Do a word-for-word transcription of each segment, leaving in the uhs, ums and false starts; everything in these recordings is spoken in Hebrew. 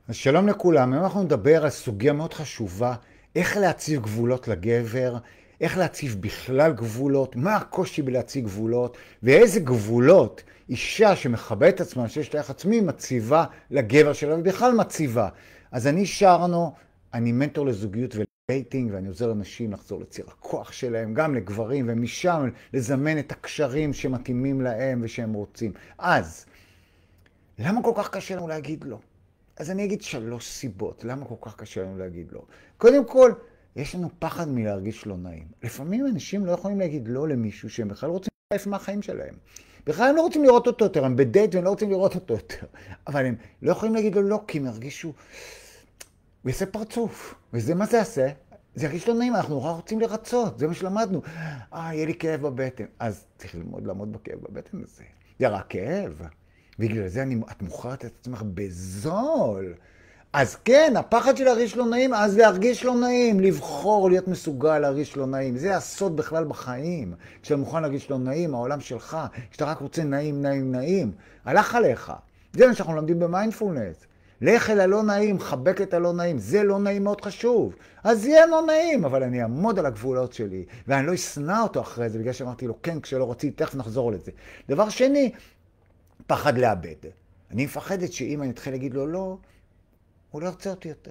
אז שלום לכולם, היום אנחנו נדבר על סוגיה מאוד חשובה, איך להציב גבולות לגבר, איך להציב בכלל גבולות, מה הקושי בלהציב גבולות, ואיזה גבולות אישה שמכבדת את עצמה, שיש לה עצמי, מציבה לגבר שלה, ובכלל מציבה. אז אני שרנו, אני מנטור לזוגיות ולדייטינג, ואני עוזר לאנשים לחזור לציר הכוח שלהם, גם לגברים, ומשם לזמן את הקשרים שמתאימים להם ושהם רוצים. אז, למה כל כך קשה לנו להגיד לא? אז אני אגיד שלוש סיבות, למה כל כך קשה לנו להגיד לא. קודם כל, יש לנו פחד מלהרגיש לא נעים. לפעמים אנשים לא יכולים להגיד לא למישהו שהם בכלל רוצים להעיף מהחיים שלהם. בכלל הם לא רוצים לראות אותו יותר, הם בדייט והם לא רוצים לראות אותו יותר. אבל הם לא יכולים להגיד לו לא, כי הם ירגישו, הוא יעשה פרצוף. וזה מה זה יעשה? זה ירגיש לא נעים, אנחנו נורא רוצים לרצות, זה מה שלמדנו. אה, יהיה לי כאב בבטן. אז צריך ללמוד לעמוד בכאב בבטן הזה. זה רק כאב. בגלל זה אני, את מוכרת את עצמך בזול. אז כן, הפחד של להרגיש לא נעים, אז להרגיש לא נעים, לבחור להיות מסוגל להרגיש לא נעים. זה הסוד בכלל בחיים. כשאתה מוכן להרגיש לא נעים, העולם שלך, כשאתה רק רוצה נעים, נעים, נעים, הלך עליך. זה מה שאנחנו לומדים במיינדפולנס. לך אל הלא נעים, חבק את הלא נעים, זה לא נעים מאוד חשוב. אז יהיה לא נעים, אבל אני אעמוד על הגבולות שלי, ואני לא אשנא אותו אחרי זה, בגלל שאמרתי לו כן, כשלא רציתי, תכף נחזור לזה. דבר שני, פחד לאבד. אני מפחדת שאם אני אתחיל להגיד לו לא, הוא לא ירצה אותי יותר.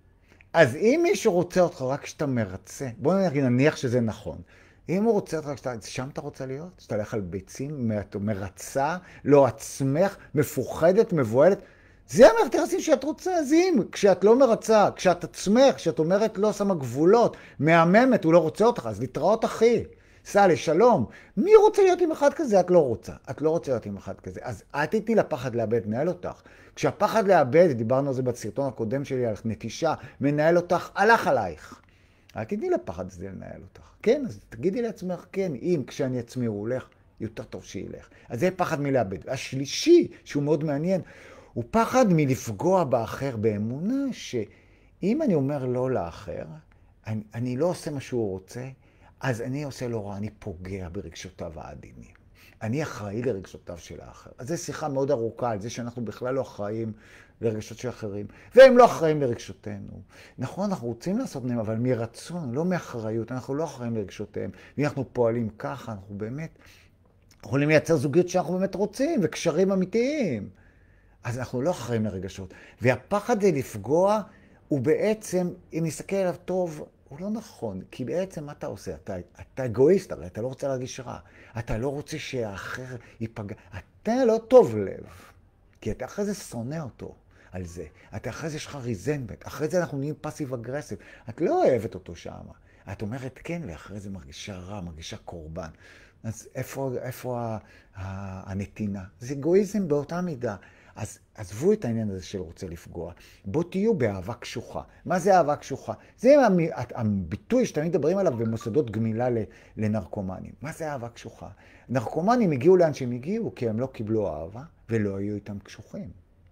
אז אם מישהו רוצה אותך רק כשאתה מרצה, בוא נניח שזה נכון. אם הוא רוצה אותך כשאתה, שם אתה רוצה להיות? שאתה הולך על ביצים, מרצה, לא עצמך, מפוחדת, מבועלת. זה המערכת היחסים שאת רוצה, אז אם, כשאת לא מרצה, כשאת עצמך, כשאת אומרת לא שמה גבולות, מהממת, הוא לא רוצה אותך, אז להתראות אחי. סע לשלום. מי רוצה להיות עם אחד כזה? את לא רוצה. את לא רוצה להיות עם אחד כזה. אז אל תתני לפחד לאבד, נהל אותך. כשהפחד לאבד, דיברנו על זה בסרטון הקודם שלי, על נטישה, מנהל אותך, הלך עלייך. אל תתני לפחד הזה לנהל אותך. כן, אז תגידי לעצמך, כן, אם כשאני עצמי הוא הולך, יותר טוב שילך. אז זה פחד מלאבד. השלישי, שהוא מאוד מעניין, הוא פחד מלפגוע באחר באמונה, שאם אני אומר לא לאחר, אני, אני לא עושה מה שהוא רוצה, אז אני עושה לו רע, אני פוגע ברגשותיו העדינים. אני אחראי לרגשותיו של האחר. אז זו שיחה מאוד ארוכה על זה שאנחנו בכלל לא אחראים לרגשות של אחרים, והם לא אחראים לרגשותינו. נכון, אנחנו רוצים לעשות מהם, אבל מרצון, לא מאחריות, אנחנו לא אחראים לרגשותיהם. ואם אנחנו פועלים ככה, אנחנו באמת יכולים לייצר זוגיות שאנחנו באמת רוצים, וקשרים אמיתיים. אז אנחנו לא אחראים לרגשות. והפחד זה לפגוע, הוא בעצם, אם נסתכל עליו טוב, הוא לא נכון, כי בעצם מה אתה עושה? אתה, אתה אגואיסט, הרי אתה לא רוצה להרגיש רע. אתה לא רוצה שהאחר ייפגע. אתה לא טוב לב, כי אתה אחרי זה שונא אותו על זה. אתה אחרי זה יש לך ריזנבט. אחרי זה אנחנו נהיים פאסיב אגרסיב. את לא אוהבת אותו שם. את אומרת כן, ואחרי זה מרגישה רע, מרגישה קורבן. אז איפה, איפה ה, ה, הנתינה? זה אגואיזם באותה מידה. אז עזבו את העניין הזה של רוצה לפגוע. בוא תהיו באהבה קשוחה. מה זה אהבה קשוחה? זה הביטוי שתמיד מדברים עליו במוסדות גמילה לנרקומנים. מה זה אהבה קשוחה? נרקומנים הגיעו לאן שהם הגיעו, כי הם לא קיבלו אהבה ולא היו איתם קשוחים.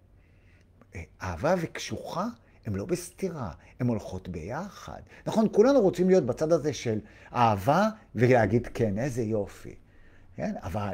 אהבה וקשוחה הם לא בסתירה, הם הולכות ביחד. נכון, כולנו רוצים להיות בצד הזה של אהבה ולהגיד כן, איזה יופי. כן? אבל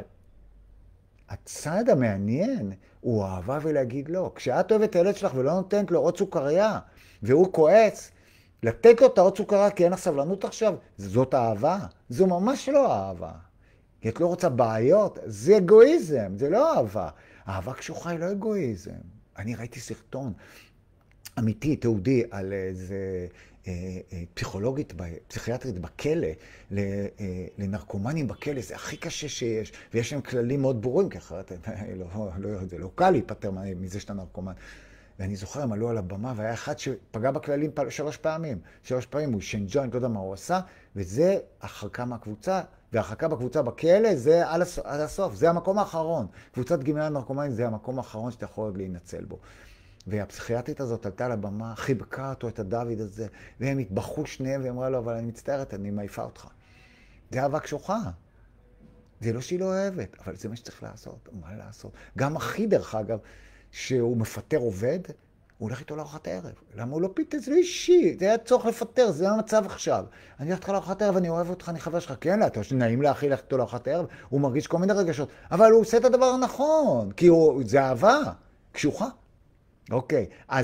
הצד המעניין הוא אהבה ולהגיד לא. כשאת אוהבת את הילד שלך ולא נותנת לו עוד סוכריה, והוא כועס, לתת לו את העוד סוכריה כי אין לך סבלנות עכשיו, זאת אהבה. זו ממש לא אהבה. כי את לא רוצה בעיות, זה אגואיזם, זה לא אהבה. אהבה קשוחה היא לא אגואיזם. אני ראיתי סרטון אמיתי, תיעודי, על איזה פסיכולוגית, פסיכיאטרית בכלא, לנרקומנים בכלא, זה הכי קשה שיש, ויש להם כללים מאוד ברורים, כי אחרת זה לא קל להיפטר מזה שאתה נרקומן. ואני זוכר, הם עלו על הבמה, והיה אחד שפגע בכללים שלוש פעמים. שלוש פעמים הוא ישן ג'וינט, לא יודע מה הוא עשה, וזה הרחקה מהקבוצה, והרחקה בקבוצה בכלא זה עד הסוף, זה המקום האחרון. קבוצת גמילה נרקומנים זה המקום האחרון שאתה יכול עוד להינצל בו. והפסיכיאטרית הזאת עלתה לבמה, חיבקה אותו, את הדוד הזה, והם התבחו שניהם ואמרה לו, אבל אני מצטערת, אני מעיפה אותך. זה אהבה קשוחה. זה לא שהיא לא אוהבת, אבל זה מה שצריך לעשות. מה לעשות? גם אחי, דרך אגב, שהוא מפטר עובד, הוא הולך איתו לארוחת ערב. למה הוא לא פיתה? זה לא אישי, זה היה צורך לפטר, זה המצב עכשיו. אני הולך איתך לארוחת ערב, אני אוהב אותך, אני חבר שלך. כן, אתה נעים לאחי ללכת איתו לארוחת ערב, הוא מרגיש כל מיני רגשות, אבל הוא עושה את הדבר הנכון, כי הוא, זה אהבה, קשוחה. אוקיי, אז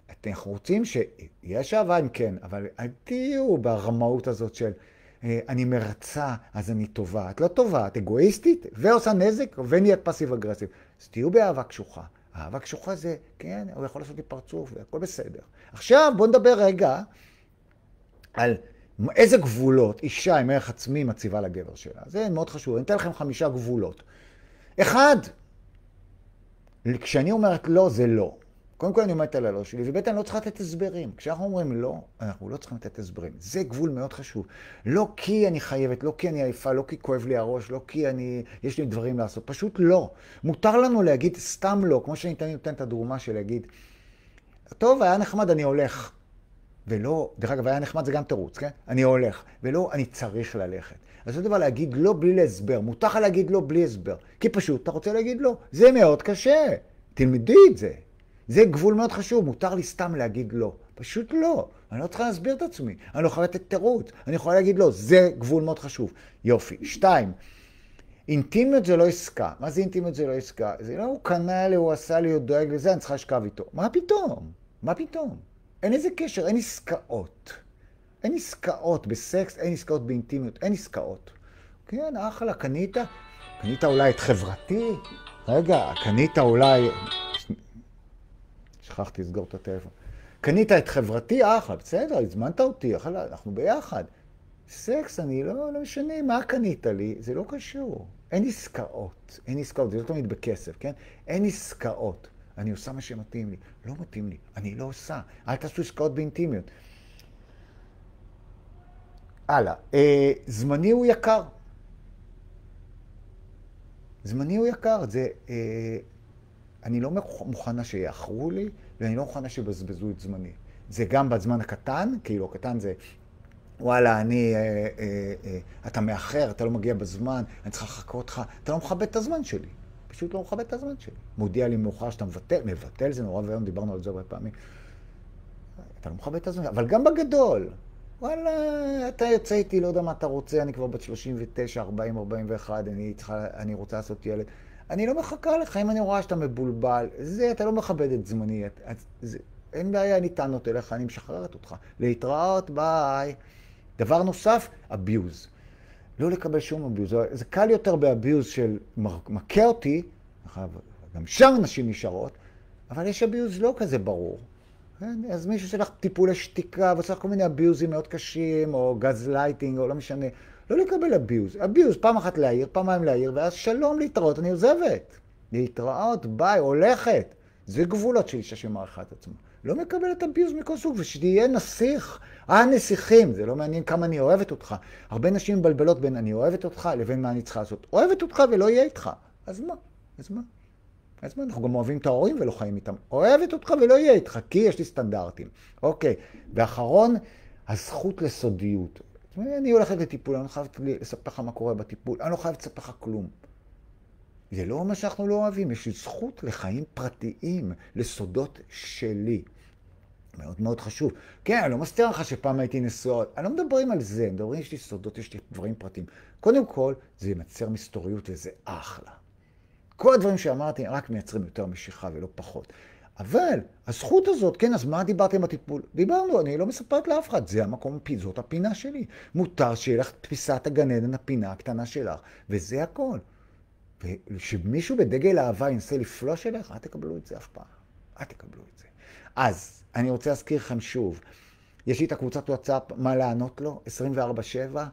אנחנו רוצים שיש אהבה אם כן, אבל אל תהיו ברמאות הזאת של אני מרצה, אז אני טובה. את לא טובה, את אגואיסטית, ועושה נזק, ונהיית פסיב אגרסיב. אז תהיו באהבה קשוחה. אהבה קשוחה זה, כן, הוא יכול לעשות לי פרצוף, והכל בסדר. עכשיו בואו נדבר רגע על איזה גבולות אישה עם ערך עצמי מציבה לגבר שלה. זה מאוד חשוב. אני אתן לכם חמישה גבולות. אחד, כשאני אומרת לא, זה לא. קודם כל אני אומרת על הלא שלי, ובית אני לא צריכה לתת הסברים. כשאנחנו אומרים לא, אנחנו לא צריכים לתת הסברים. זה גבול מאוד חשוב. לא כי אני חייבת, לא כי אני עייפה, לא כי כואב לי הראש, לא כי אני, יש לי דברים לעשות. פשוט לא. מותר לנו להגיד סתם לא, כמו שאני נותן את הדוגמה של להגיד, טוב, היה נחמד, אני הולך. ולא, דרך אגב, היה נחמד, זה גם תירוץ, כן? אני הולך. ולא, אני צריך ללכת. אז זה דבר להגיד לא בלי להסבר. מותר לך להגיד לא בלי הסבר. כי פשוט אתה רוצה להגיד לא. זה מאוד קשה. תלמדי את זה. זה גבול מאוד חשוב, מותר לי סתם להגיד לא. פשוט לא. אני לא צריכה להסביר את עצמי. אני לא יכולה לתת תירוץ. אני יכולה להגיד לא. זה גבול מאוד חשוב. יופי. שתיים, אינטימיות זה לא עסקה. מה זה אינטימיות זה לא עסקה? זה לא הוא קנה לי, הוא עשה לי, הוא דואג לזה, אני צריכה לשכב איתו. מה פתאום? מה פתאום? אין איזה קשר, אין עסקאות. אין עסקאות בסקס, אין עסקאות באינטימיות, אין עסקאות. כן, אחלה, קנית? קנית אולי את חברתי? רגע, קנית אולי... שכחתי לסגור את הטלפון. קנית את חברתי, אחלה, בסדר, הזמנת אותי, אחלה, אנחנו ביחד. סקס, אני לא, לא משנה, מה קנית לי? זה לא קשור. אין עסקאות, אין עסקאות, זה לא תמיד בכסף, כן? אין עסקאות. אני עושה מה שמתאים לי. לא מתאים לי, אני לא עושה. אל תעשו עסקאות באינטימיות. הלאה, אה, זמני הוא יקר. זמני הוא יקר, זה... אה, אני לא מוכנה שיאחרו לי, ואני לא מוכנה שבזבזו את זמני. זה גם בזמן הקטן, כאילו הקטן זה, וואלה, אני, אה, אה, אה, אתה מאחר, אתה לא מגיע בזמן, אני צריך לחכות אותך, אתה לא מכבד את הזמן שלי. פשוט לא מכבד את הזמן שלי. מודיע לי מאוחר שאתה מבטל, מבטל זה נורא והיום, דיברנו על זה הרבה פעמים. אתה לא מכבד את הזמן, אבל גם בגדול. וואלה, אתה יוצא איתי, לא יודע מה אתה רוצה, אני כבר בת שלושים ותשע, ארבעים, ארבעים ואחת, אני, צריכה, אני רוצה לעשות ילד. אני לא מחכה לך, אם אני רואה שאתה מבולבל, זה, אתה לא מכבד את זמני. אז, זה, אין בעיה, אני טענות אליך, אני משחררת אותך. להתראות, ביי. דבר נוסף, אביוז. לא לקבל שום אביוז. זה קל יותר באביוז של מכה אותי, גם שם נשים נשארות, אבל יש אביוז לא כזה ברור. אז מישהו שלך טיפולי שתיקה, וצריך כל מיני אביוזים מאוד קשים, או גז לייטינג, או לא משנה. לא לקבל אביוז. אביוז, פעם אחת להעיר, פעמיים להעיר, ואז שלום להתראות, אני עוזבת. להתראות, ביי, הולכת. זה גבולות של אישה שמעריכה את עצמה. לא מקבלת אביוז מכל סוג, ושתהיה נסיך. אה, נסיכים, זה לא מעניין כמה אני אוהבת אותך. הרבה נשים מבלבלות בין אני אוהבת אותך לבין מה אני צריכה לעשות. אוהבת אותך ולא יהיה איתך. אז מה? אז מה? אז מה? אנחנו גם אוהבים את ההורים ולא חיים איתם. אוהבת אותך ולא יהיה איתך, כי יש לי סטנדרטים. אוקיי. ואחרון, הזכות לסודיות. אני הולכת לטיפול, אני לא חייבת לספר לך מה קורה בטיפול, אני לא חייבת לספר לך כלום. זה לא מה שאנחנו לא אוהבים, יש לי זכות לחיים פרטיים, לסודות שלי. מאוד מאוד חשוב. כן, אני לא מסתיר לך שפעם הייתי נשואות, אני לא מדברים על זה, מדברים, יש לי סודות, יש לי דברים פרטיים. קודם כל, זה ייצר מסתוריות וזה אחלה. כל הדברים שאמרתי רק מייצרים יותר משיכה ולא פחות. אבל הזכות הזאת, כן, אז מה דיברתם בטיפול? דיברנו, אני לא מספרת לאף אחד, זה המקום, זאת הפינה שלי. מותר שיהיה לך תפיסת הגן עדן, הפינה הקטנה שלך, וזה הכל. ושמישהו בדגל אהבה ינסה לפלוש אליך, אל תקבלו את זה אף פעם. אל תקבלו את זה. אז, אני רוצה להזכיר לכם שוב, יש לי את הקבוצת וואטסאפ, מה לענות לו, עשרים וארבע שבע,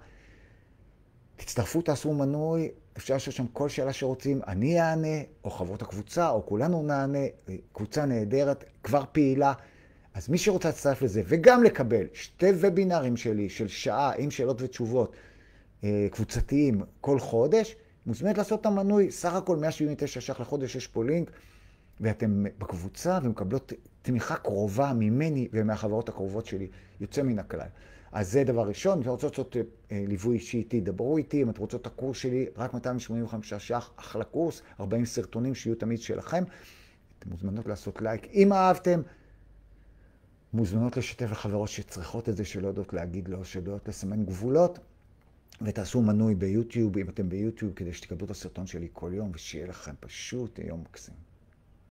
תצטרפו, תעשו מנוי, אפשר לשאול שם כל שאלה שרוצים, אני אענה, או חברות הקבוצה, או כולנו נענה, קבוצה נהדרת, כבר פעילה. אז מי שרוצה להצטרף לזה, וגם לקבל שתי וובינרים שלי, של שעה עם שאלות ותשובות קבוצתיים כל חודש, מוזמנת לעשות את המנוי, סך הכל מאה שבעים ותשע ש"ח לחודש, יש פה לינק, ואתם בקבוצה ומקבלות תמיכה קרובה ממני ומהחברות הקרובות שלי, יוצא מן הכלל. אז זה דבר ראשון. אם אתם רוצות לעשות ליווי אישי איתי, דברו איתי. אם אתם רוצות את הקורס שלי, רק מאתיים שמונים וחמישה ש"ח, אחלה קורס, ארבעים סרטונים שיהיו תמיד שלכם. אתם מוזמנות לעשות לייק. אם אהבתם, מוזמנות לשתף לחברות שצריכות את זה, שלא יודעות להגיד לו, שלא יודעות לסמן גבולות, ותעשו מנוי ביוטיוב, אם אתם ביוטיוב, כדי שתקבלו את הסרטון שלי כל יום, ושיהיה לכם פשוט יום מקסים.